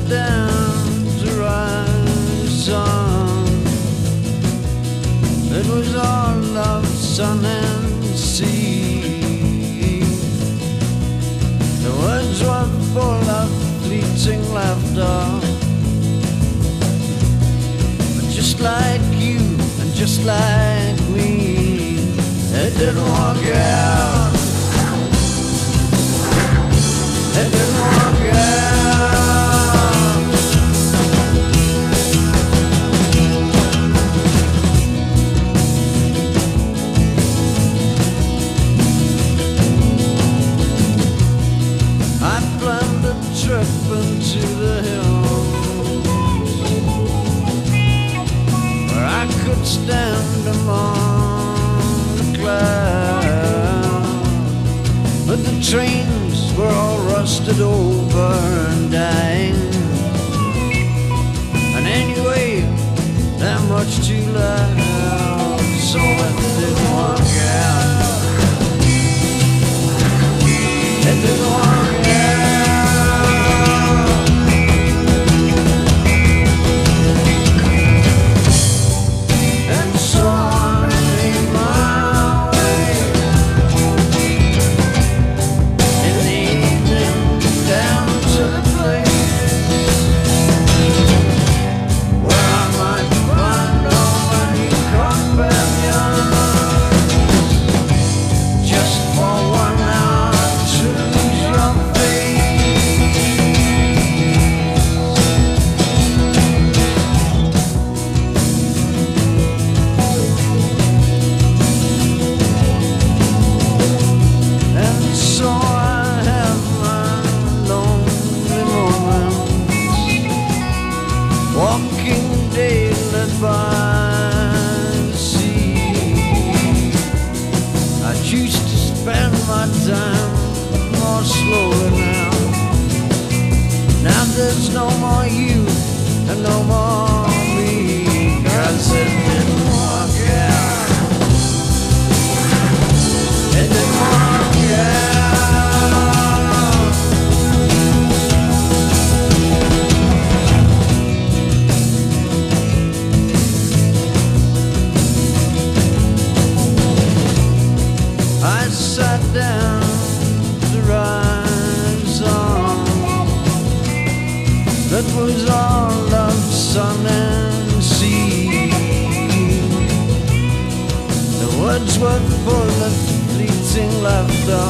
down to rise on. It was all love, sun and sea. The words were full of fleeting laughter, but just like you and just like me, it didn't work out. It didn't work out. I planned a trip into the hills where I could stand among the clouds, but the trains were all rusted over and dying, and anyway, that much too loud, so it didn't work out. It didn't work out. And so I made my way in the evening down to the place where I might find all my companions, just for 1 hour to lose your face. And so I have my lonely moments, walking daily by the sea. I choose to spend my time more slowly now. Now there's no more you and no more me, 'cause it didn't work out. It didn't work out. I sat down to rise on. That was all of sun and sea. The words were full of fleeting laughter,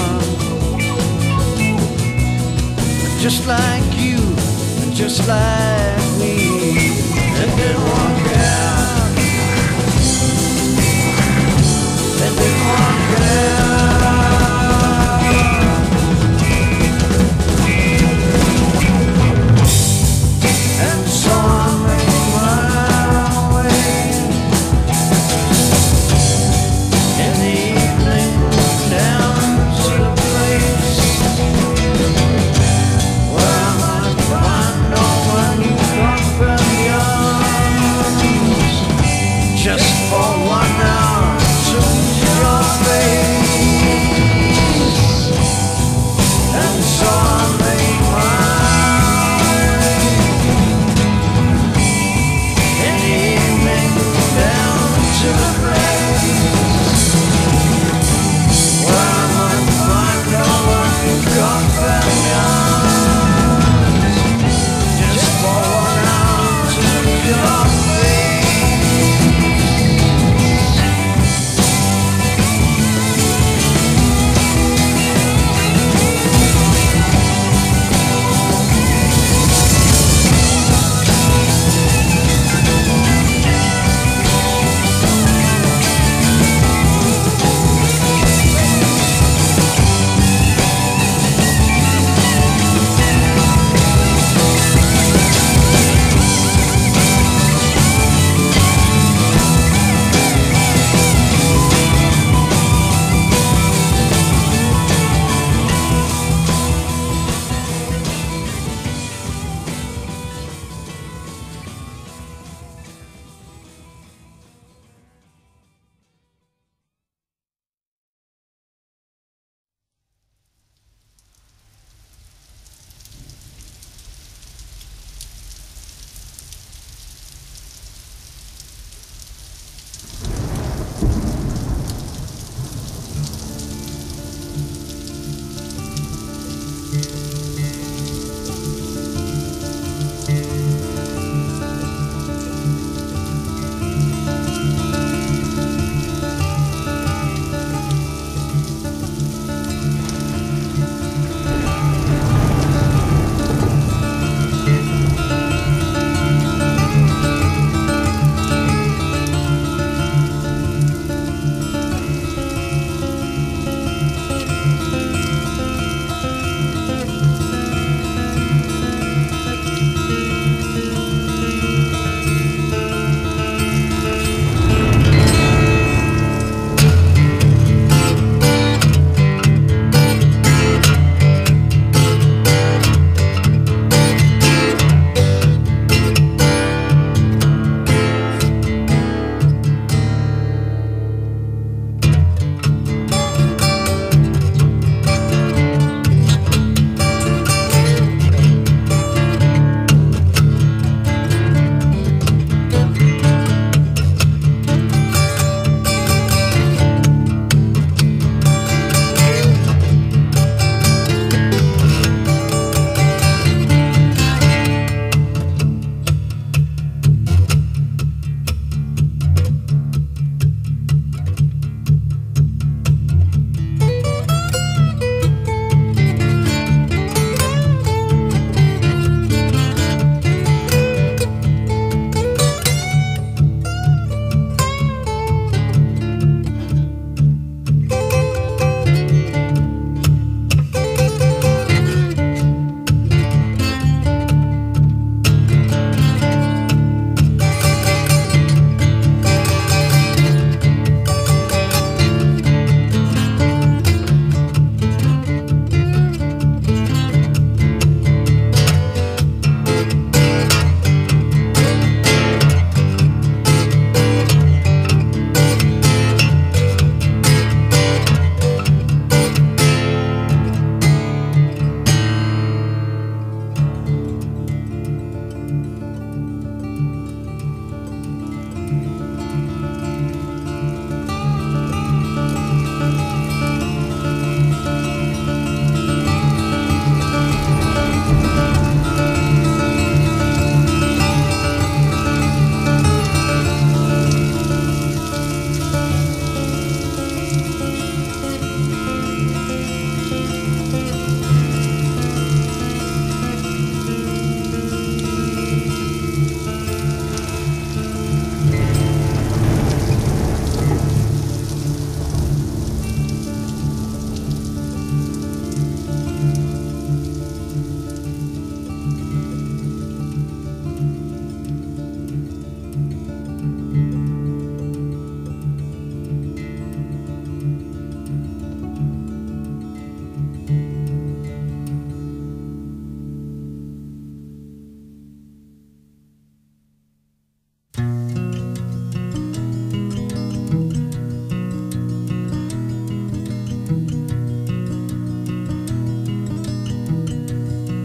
just like you and just like me. It didn't work out. It didn't work out. And so I made my way in the evening down to the place where I might find all my new companions,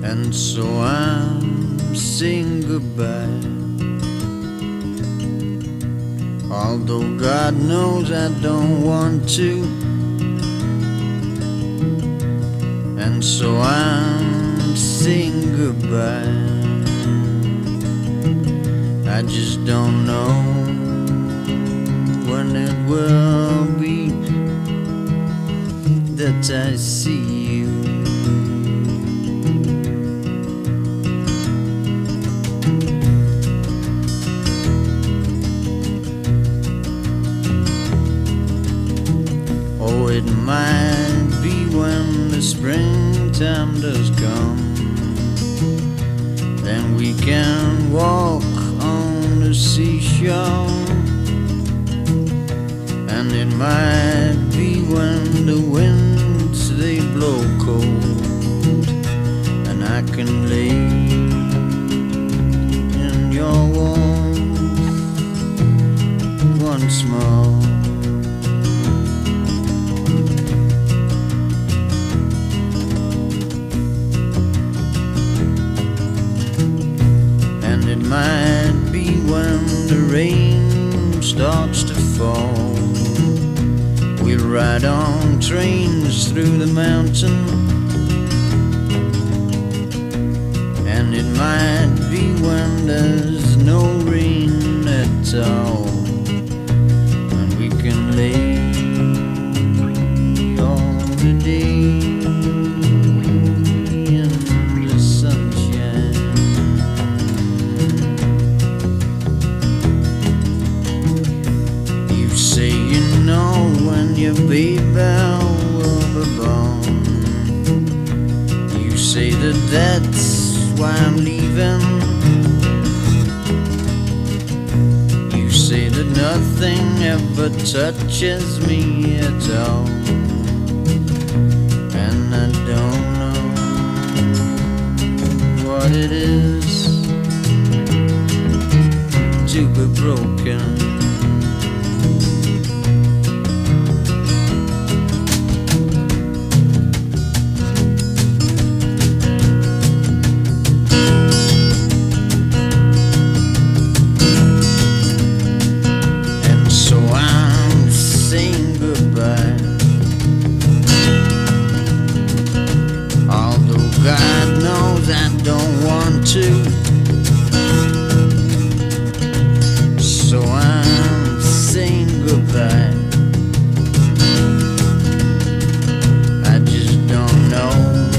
and so I'm saying goodbye. Although God knows I don't want to, and so I'm saying goodbye. I just don't know when it will be that I see you. Oh, it might be when the springtime does come, then we can walk on the seashore. And it might be when the winds they blow cold, and I can lay in your warmth once more. And it might be when the rain starts to fall, we'll ride on trains through the mountain. And it might be when there's no rain at all, and we can lay all the day in the sunshine. You say you know when your baby will be born. You say that that's why I'm leaving. You say that nothing ever touches me at all, and I don't know what it is to be broken. So I'm saying goodbye. I just don't know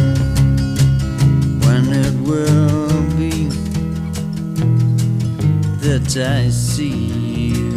when it will be that I see you.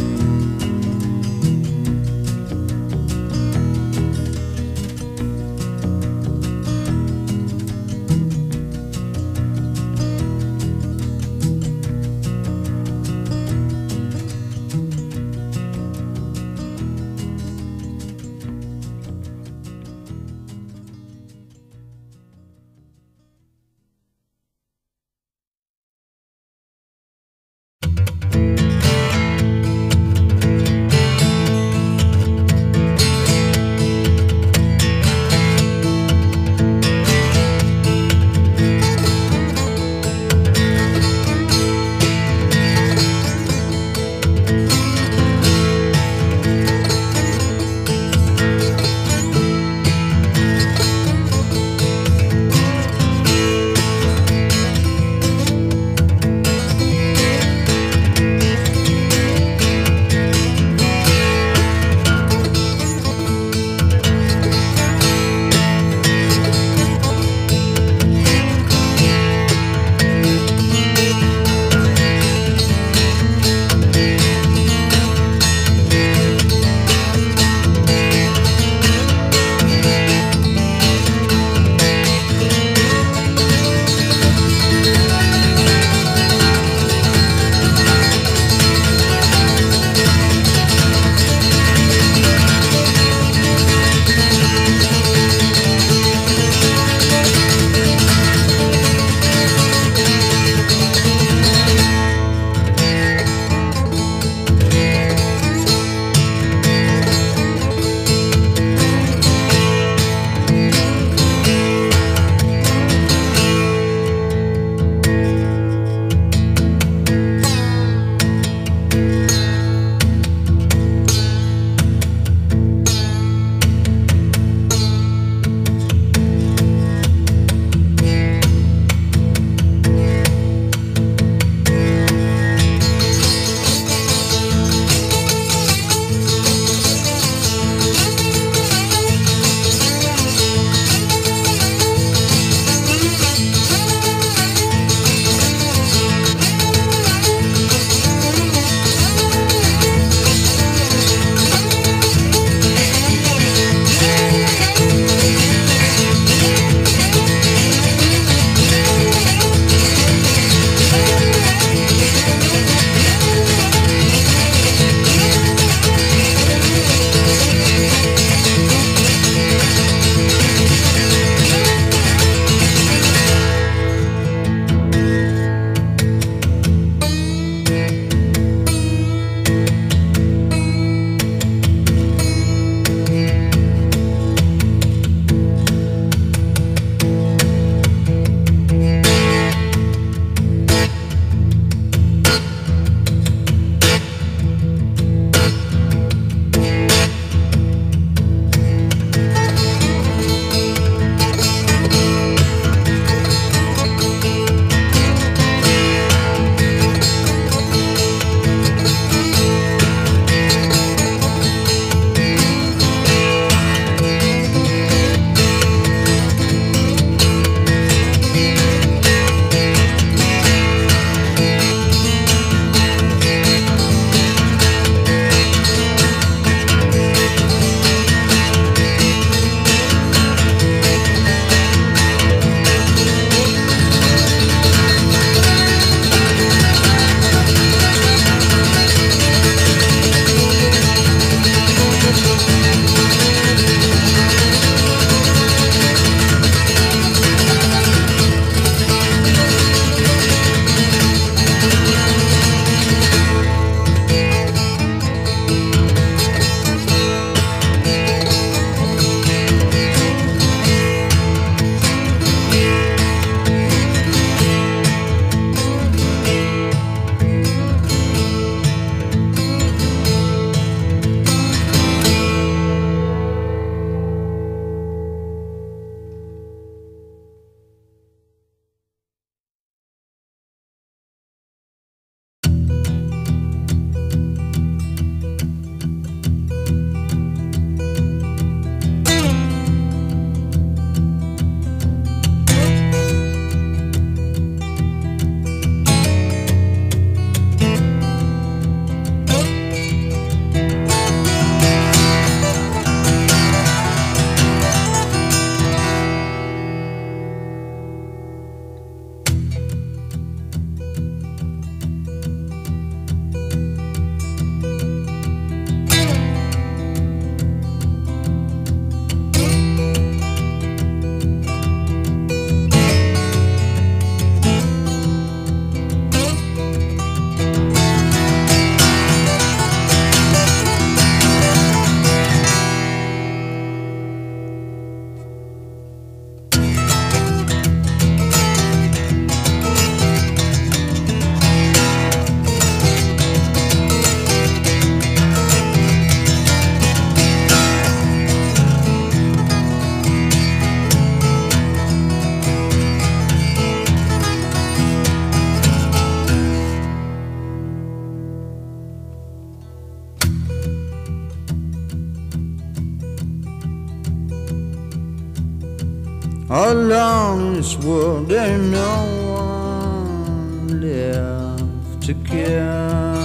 All alone in this world, there ain't no one left to care.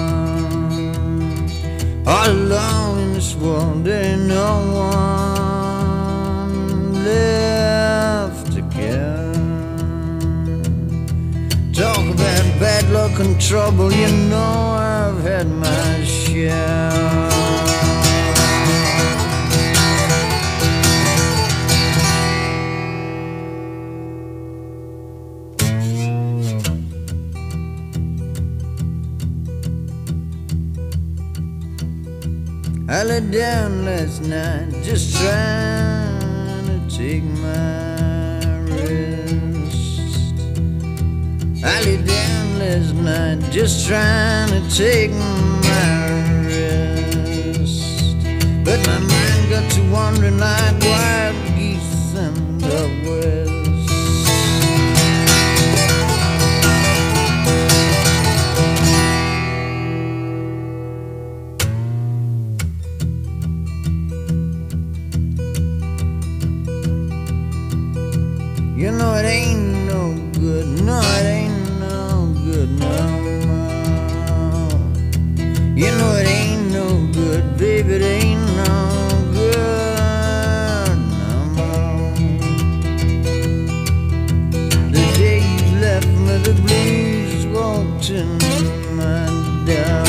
All alone in this world, there ain't no one left to care. Talk about bad luck and trouble, you know I've had my share. I lay down last night just trying to take my rest. I lay down last night just trying to take my rest. But my mind got to wandering like wild geese in the west. You know it ain't no good, no it ain't no good no more. You know it ain't no good, baby, it ain't no good no more. The day you left me, the blues walked in my door.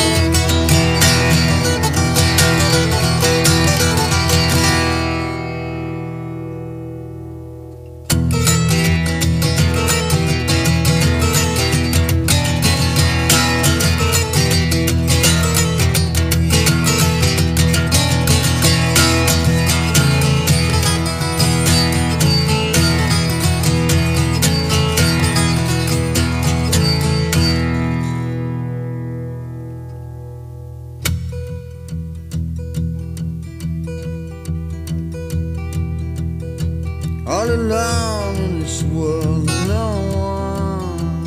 All alone in this world, no one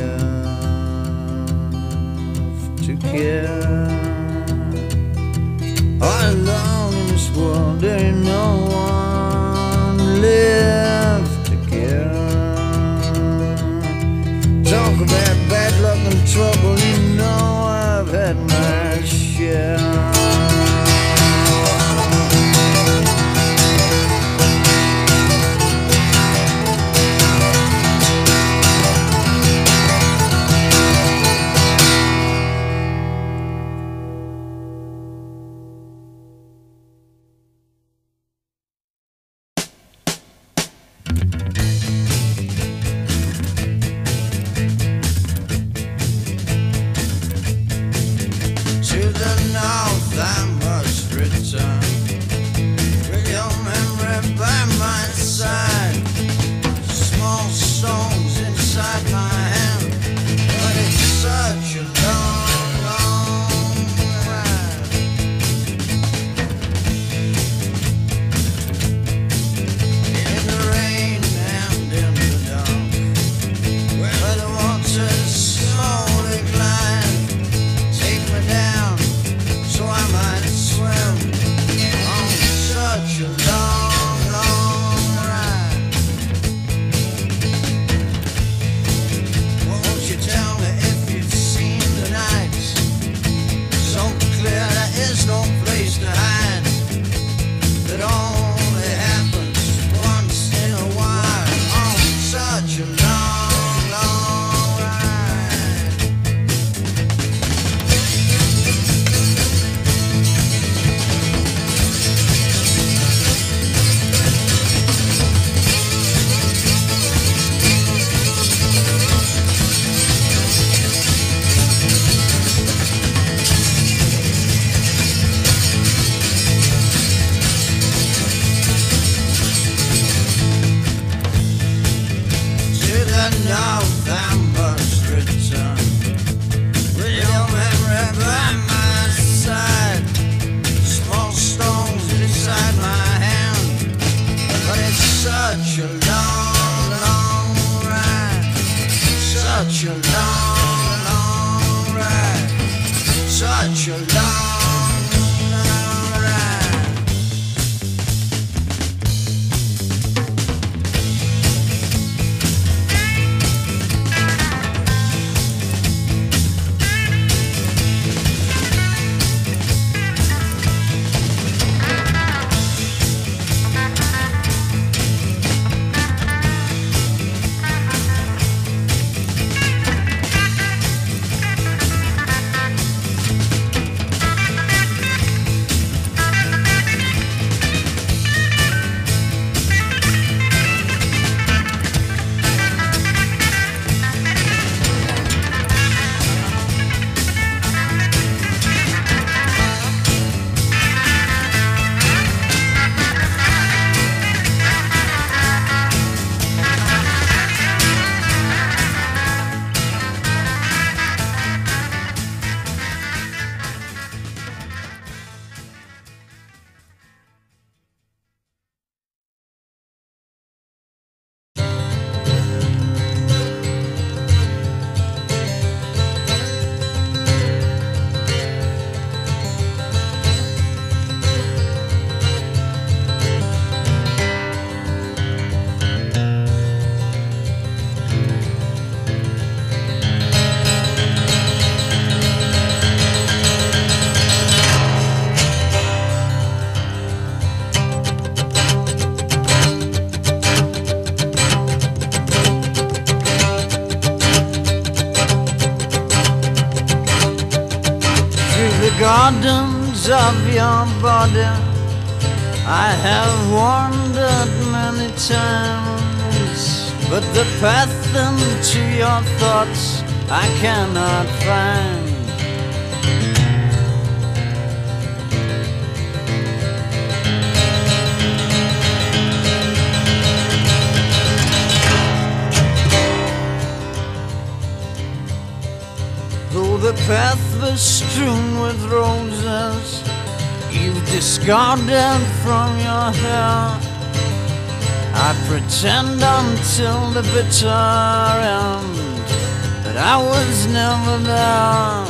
left to care. All alone in this world, there ain't no one left to care. Talk about bad luck and trouble, you know I've had my share. gardens of your body I have wandered many times, but the path into your thoughts I cannot find. Though the path was strewn with roses you've discarded from your hair, I pretend until the bitter end that I was never there.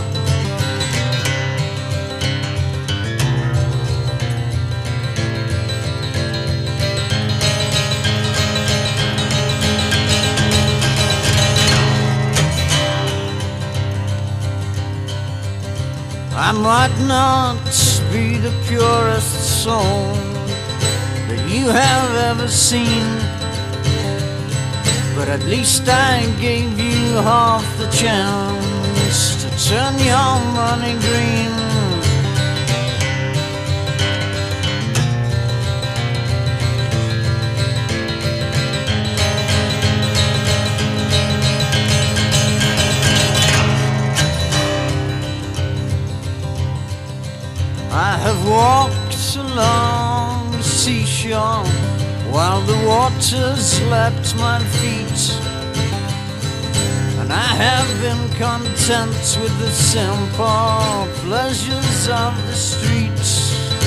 I might not be the purest soul that you have ever seen, but at least I gave you half the chance to turn your money green. I have walked along the seashore while the waters lapped my feet, and I have been content with the simple pleasures of the streets.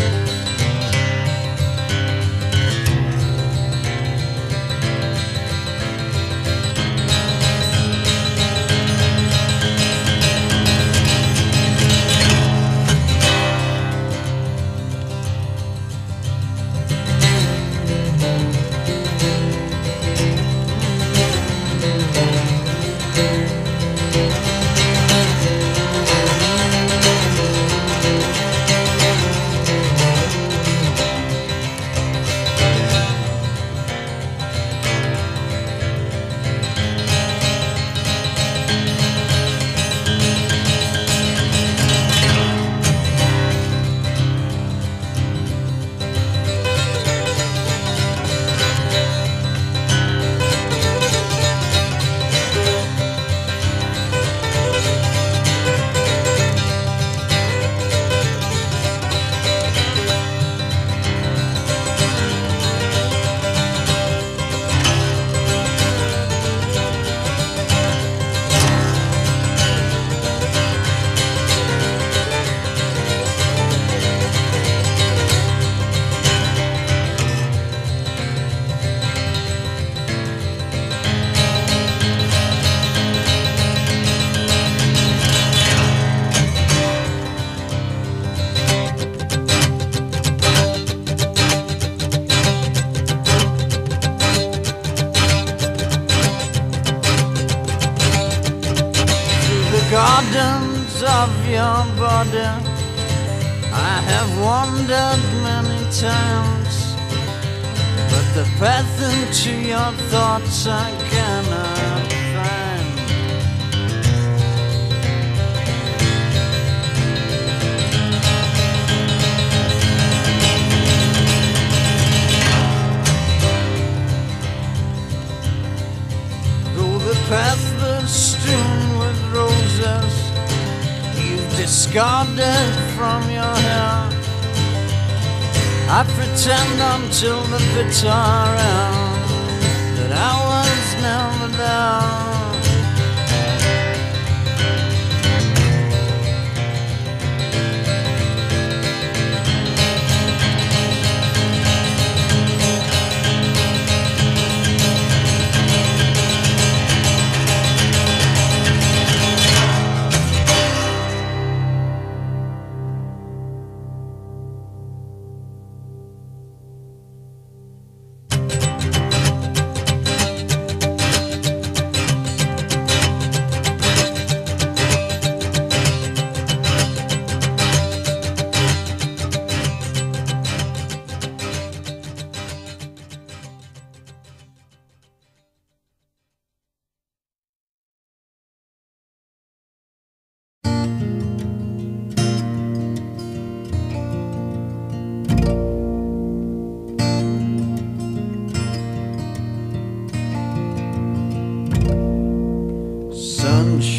Gardens of your body I have wandered many times, but the path into your thoughts I cannot find. Though the path was strewn with roses you've discarded from your hair, I pretend until the bitter end that I was never there.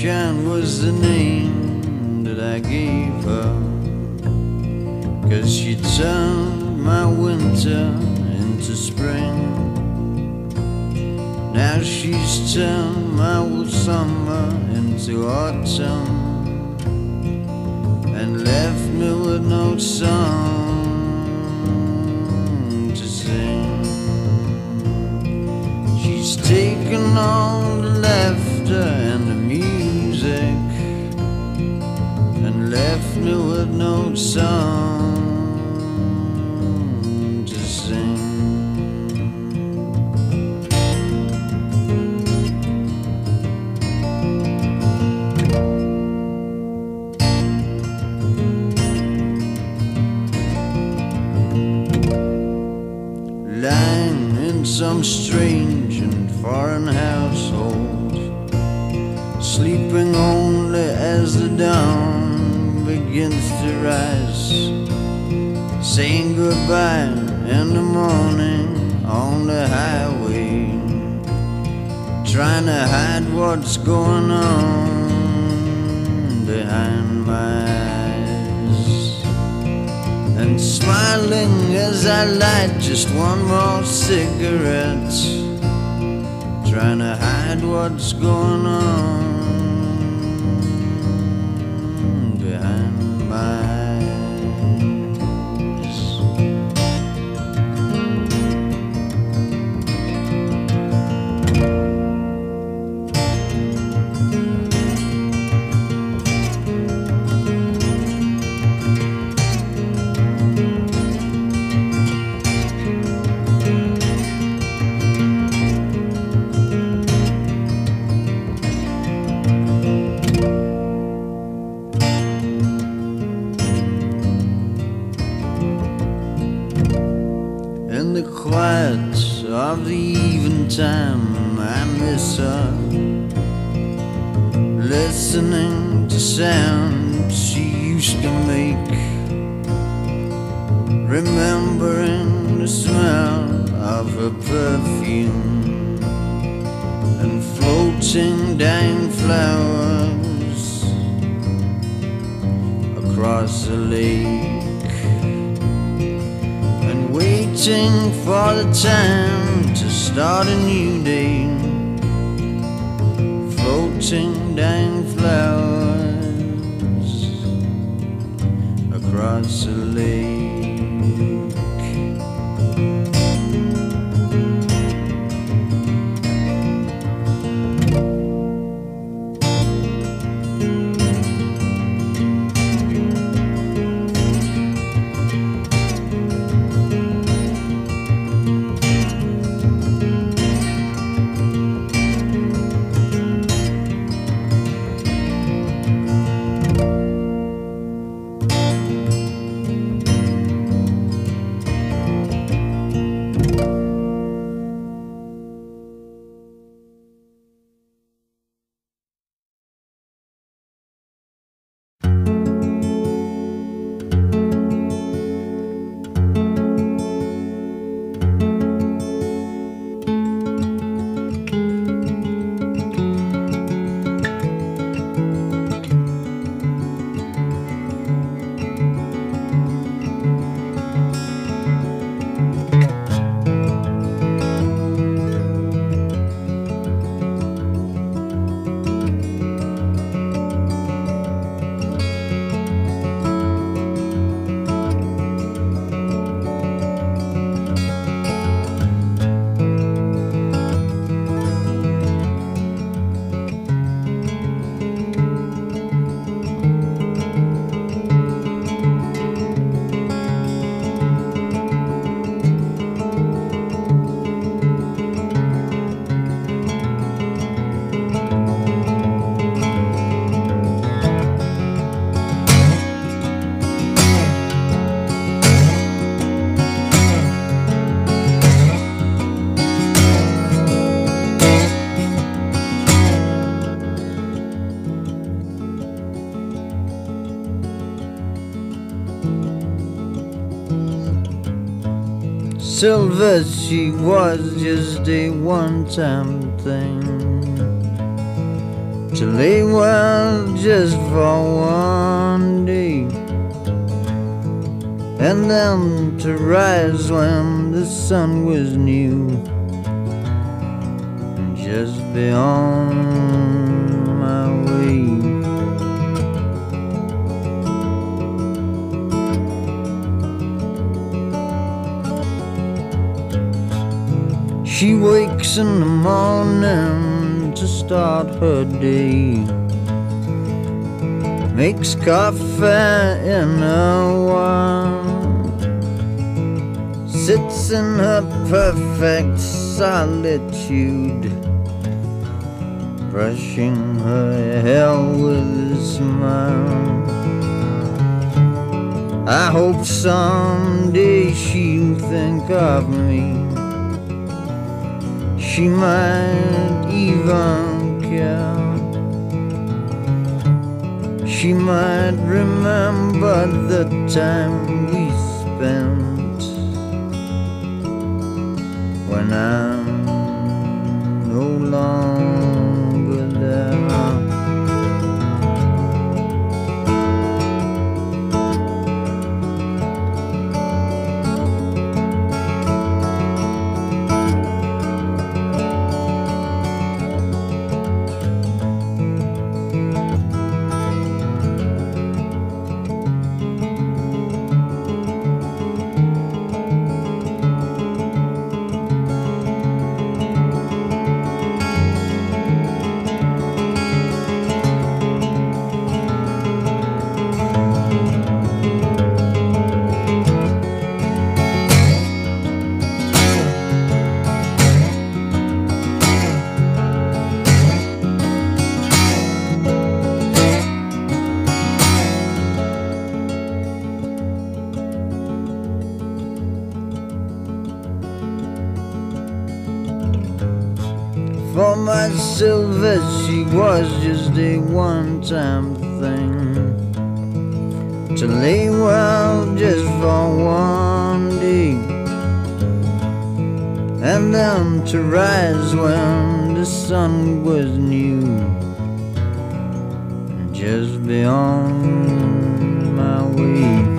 Sunshine was the name that I gave her, 'cause she turned my winter into spring. Now she's turned my summer into autumn, and left me with no song to sing. She's taken all the laughter and the music, and left me with no song to sing. Lying in some strange and foreign household, sleeping only as the dawn begins to rise, saying goodbye in the morning on the highway, trying to hide what's going on behind my eyes, and smiling as I light just one more cigarette, trying to hide what's going on behind my eyes. In the quiet of the eventime, I miss her, listening to sounds she used to make, remembering the smell of her perfume, and floating dying flowers across the lake, waiting for the time to start a new day, floating dying flowers across the lake. Silver, she was just a one-time thing, to lay well just for one day, and then to rise when the sun was new, and just be on my way. She wakes in the morning to start her day, makes coffee in her warm, sits in her perfect solitude, brushing her hair with a smile. I hope someday she'll think of me. She might even care. She might remember the time we spent when I'm no longer there. For my Sylvia, she was just a one-time thing, to lay well just for one day, and then to rise when the sun was new, and just be on my way.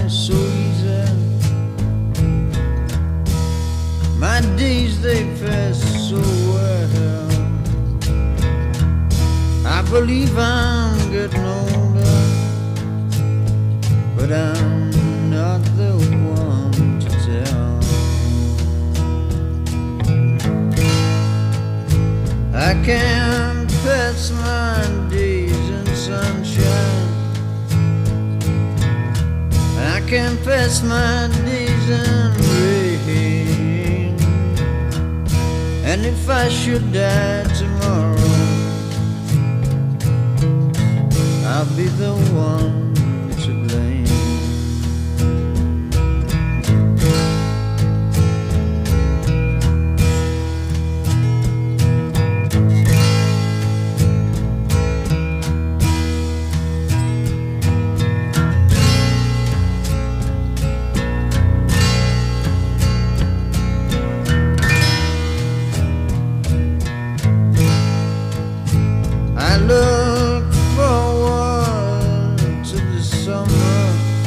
so easy. My days they pass so well. I believe I'm getting older, but I'm not the one to tell. I can't pass my days in sunshine. I can't pass my days in rain. And if I should die tomorrow, I'll be the one to blame. I look forward to the summer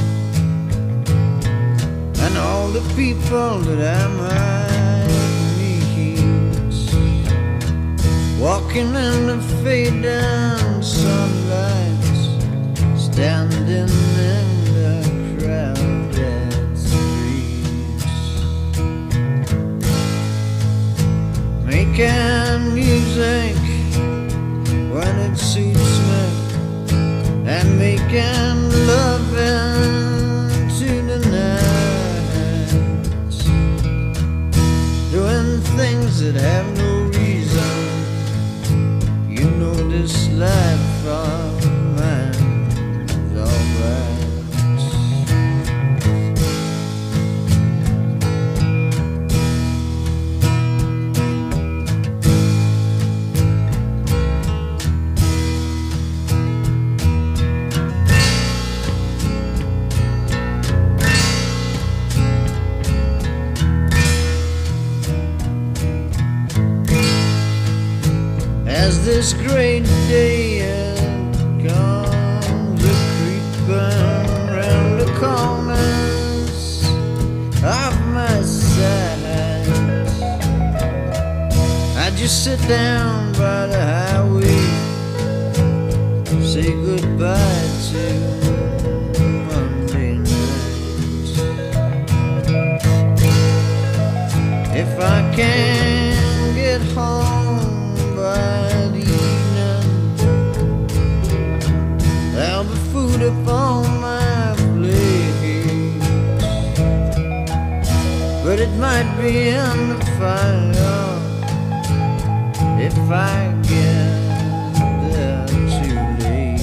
and all the people that I might meet, walking in the fading sunlight, standing in the crowded streets, making music when it suits me, and making love into the night, doing things that have no reason. You know this life of mine is alright. As this great day comes a-creeping round the corners of my sight, I just sit down by the highway, say goodbye to Monday night. If I can get home by the evening, there'll be food upon my plate, but it might be in the fire if I get there too late.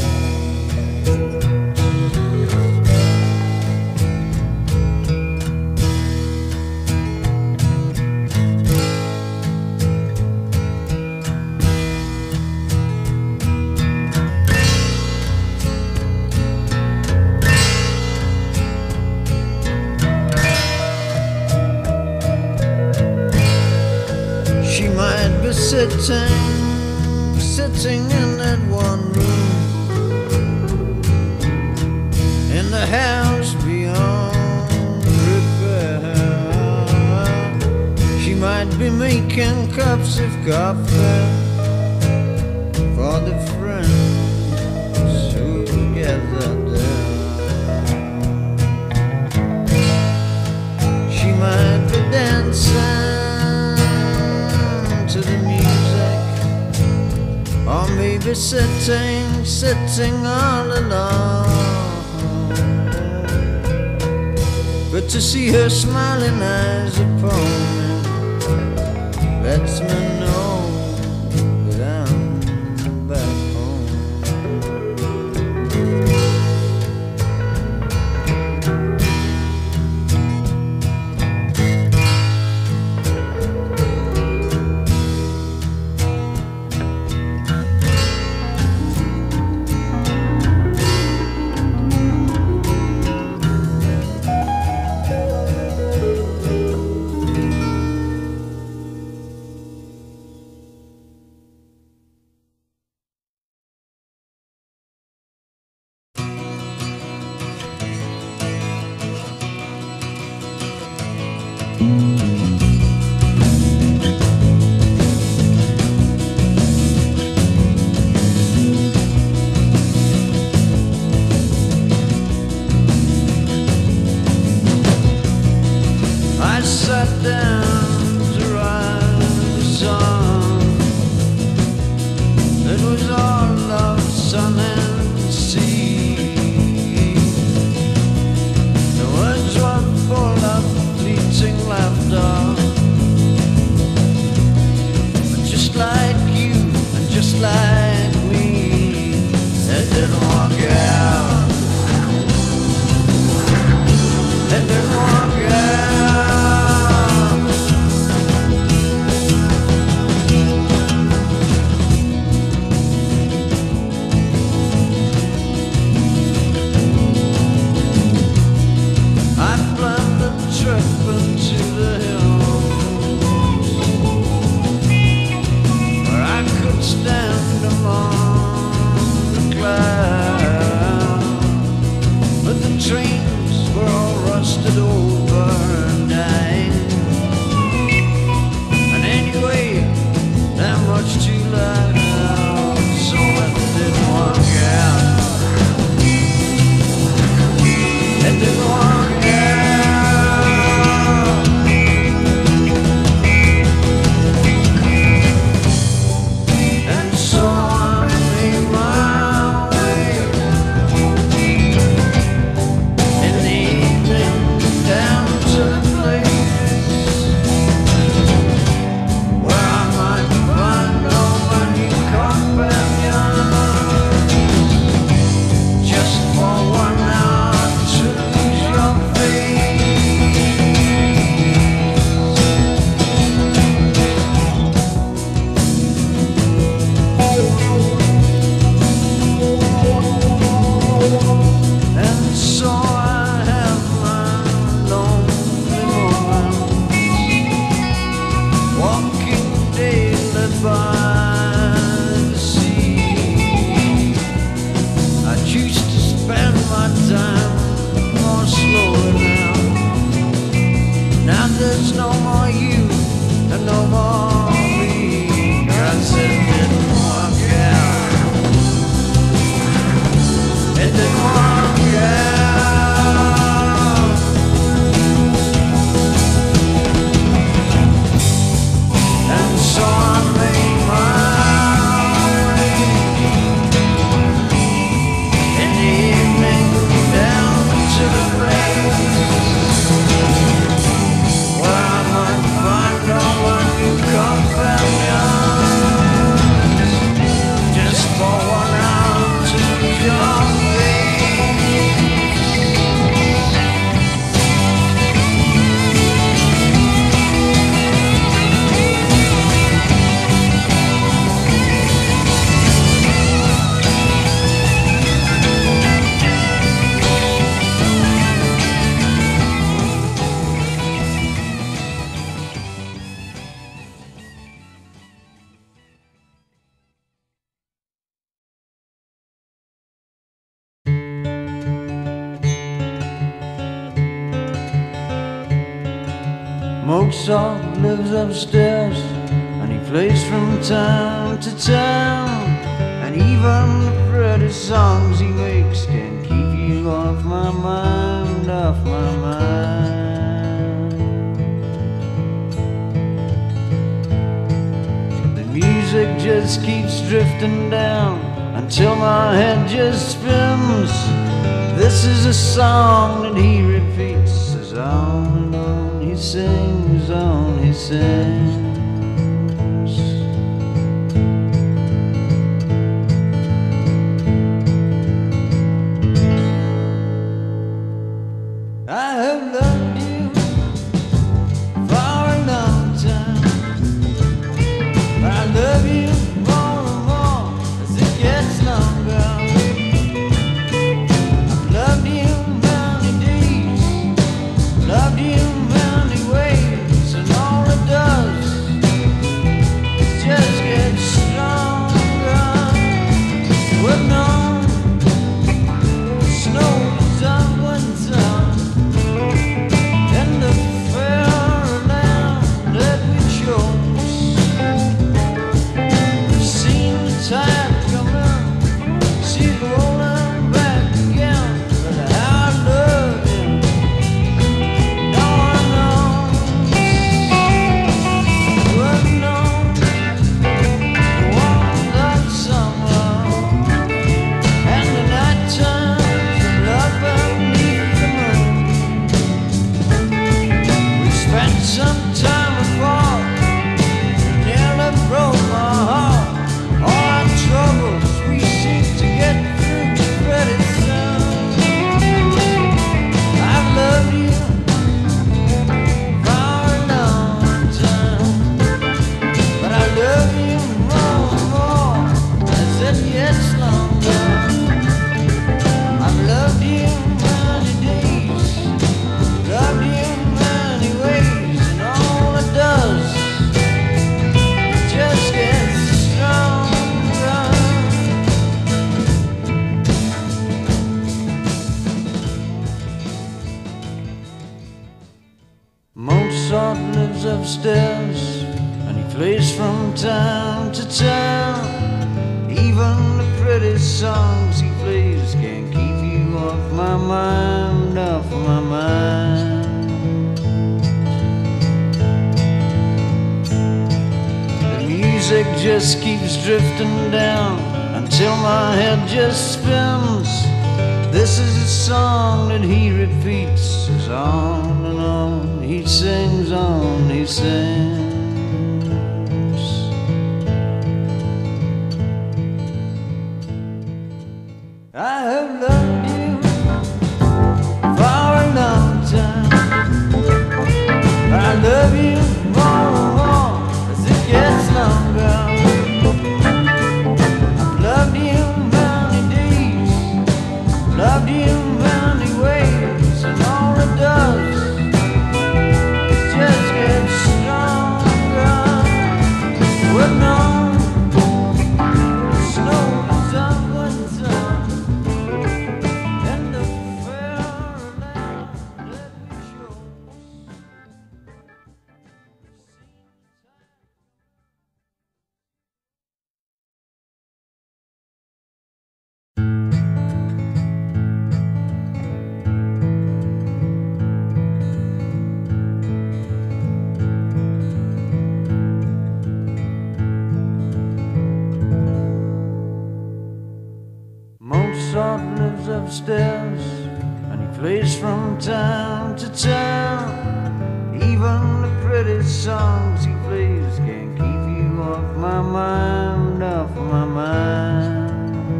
She might be sitting in that one room in the house beyond repair. She might be making cups of coffee for the friends who gathered there. She might be dancing to the music, or maybe sitting all alone. But to see her smiling eyes upon me lets me know that I'm back home. I sat down to write a song. It was all love, sun and sea. The words were full of fleeting laughter, but just like you and just like me, it didn't work out. It didn't work out. Mozart lives upstairs, and he plays from time to time. And even the pretty songs he makes can keep you off my mind, off my mind. The music just keeps drifting down until my head just spins. This is a song that he repeats as on and on he sings, on he sings. I have loved you for a long time, but I love you more and more as it gets longer. I've loved you many days, loved you many ways, and all it does is just get stronger. With no snow is up and down. Mozart lives upstairs, and he plays from town to town. Even the pretty songs he plays can't keep you off my mind, off my mind. The music just keeps drifting down until my head just spins. This is a song that he repeats as on and on he sings on, he sings. I have loved you for a long time. I love you more and more as it gets longer. I've loved you many days, loved you many ways, and all it does is just get stronger. Well, no, the snow is up winter, and the fairyland let me show. Mozart lives upstairs, and he plays from town to town. Even the pretty songs he plays can't keep you off my mind, off my mind.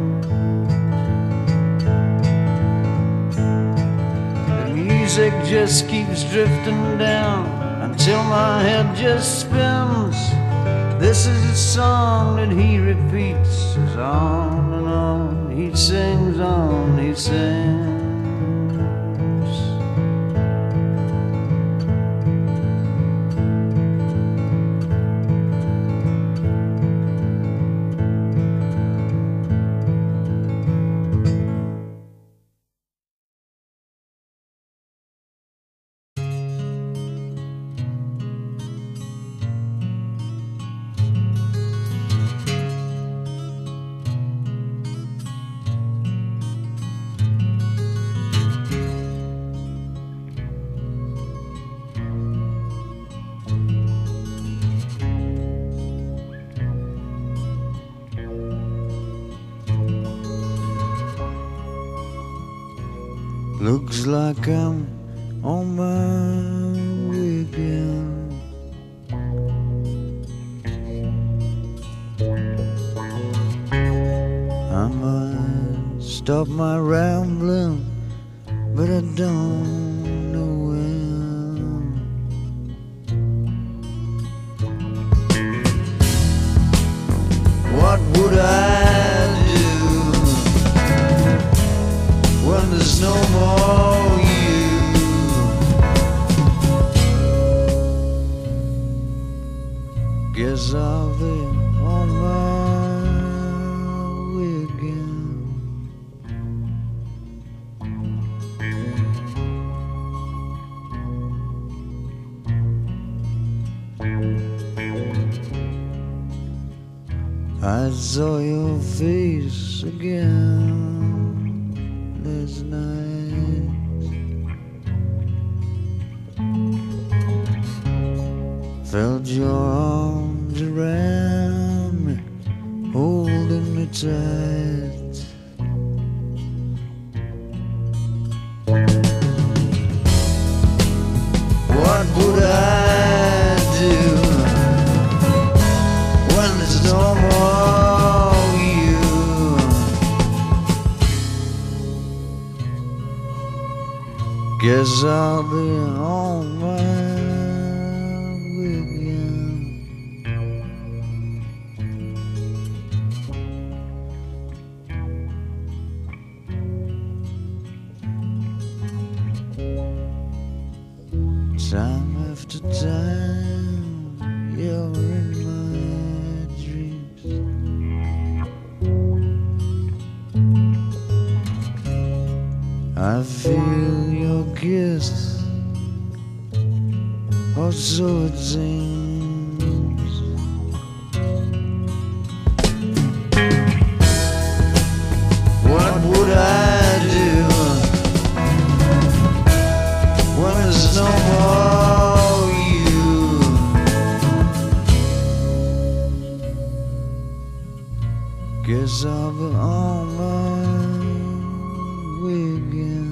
The music just keeps drifting down until my head just spins. This is a song that he repeats as on and on he sings on, he sings. Looks like I'm on my way again. I might stop my rambling, but I don't know when. What would I do when there's no more you? Guess I'll be on my way again. I saw your face again last night. Felt your arms around me, holding me tight. What would I do when there's no more you? Guess I'll be on my way again. Time after time, you're in my dreams. I feel your kiss, or or so it seems. What would I do when there's no more you? Guess I'll be on my way again.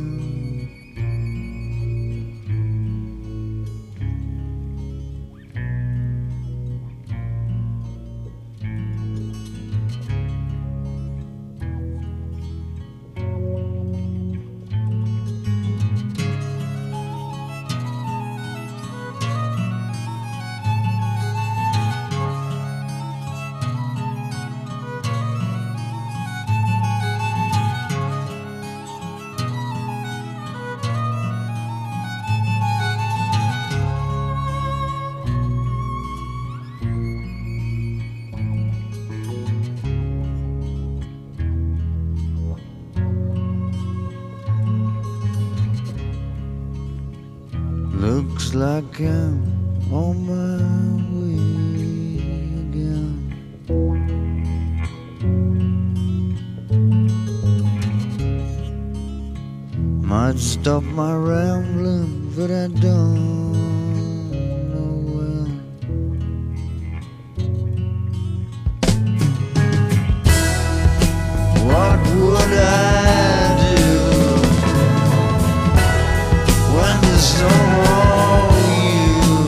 Looks like I'm on my way again. Might stop my rambling, but I don't know when. What would I do when there's no more you?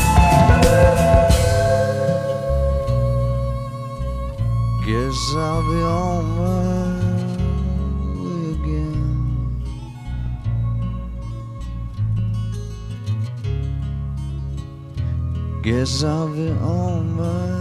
Guess I'll be on my way again. Guess I'll be on my